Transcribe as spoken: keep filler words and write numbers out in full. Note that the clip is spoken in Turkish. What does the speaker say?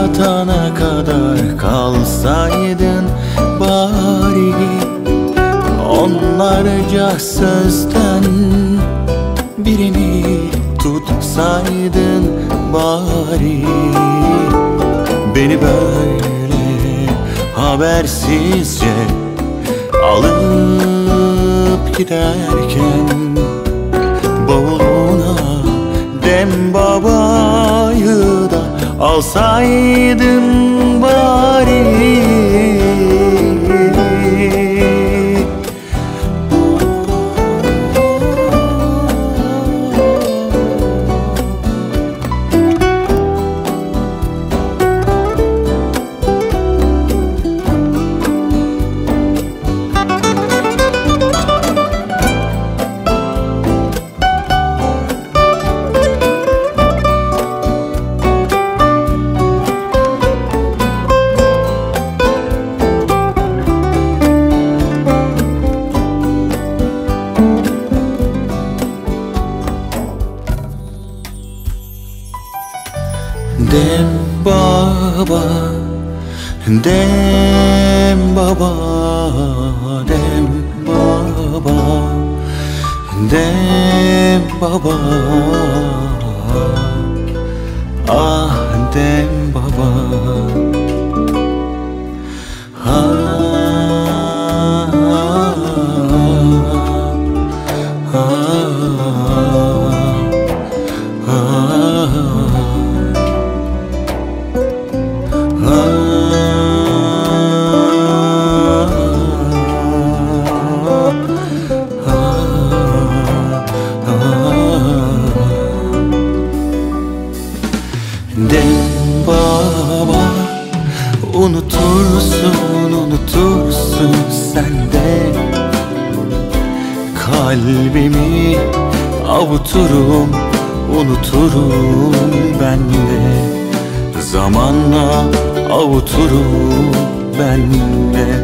yatana kadar kalsaydın bari, onlarca sözden birini tutsaydın bari. Beni böyle habersizce alıp giderken bavuluna Dem babayı da alsaydın bari. Dem baba, dem baba, dem baba, dem baba, ah dem baba, ah, ah, ah, ah. Dem baba, unutursun, unutursun sen de. Kalbimi avuturum, unuturum ben de. Zamanla avuturum ben de.